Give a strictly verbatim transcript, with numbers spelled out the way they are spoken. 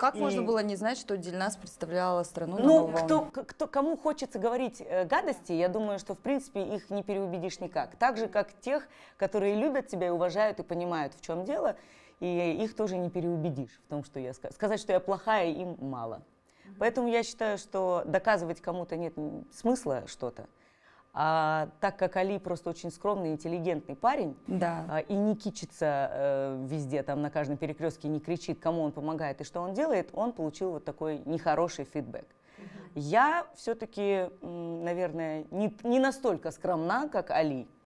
Как И... можно было не знать, что Дильназ представляла страну на Ну, новой кто, волне? кто, кому хочется говорить э, гадости, я думаю, что, в принципе, их не переубедишь никак. Так же, как тех, которые любят тебя и уважают, и понимают, в чем дело, и их тоже не переубедишь в том, что я сказала. Сказать, что я плохая, им мало. Mm-hmm. Поэтому я считаю, что доказывать кому-то нет смысла что-то. А так как Али просто очень скромный, интеллигентный парень, да. а, и не кичится э, везде, там на каждом перекрестке, не кричит, кому он помогает и что он делает, он получил вот такой нехороший фидбэк. Uh-huh. Я все-таки, наверное, не, не настолько скромна, как Али.